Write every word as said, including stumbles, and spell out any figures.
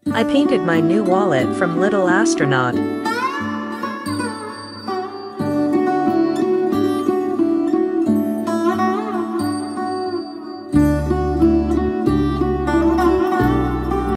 I painted my new wallet from Little Astronaut.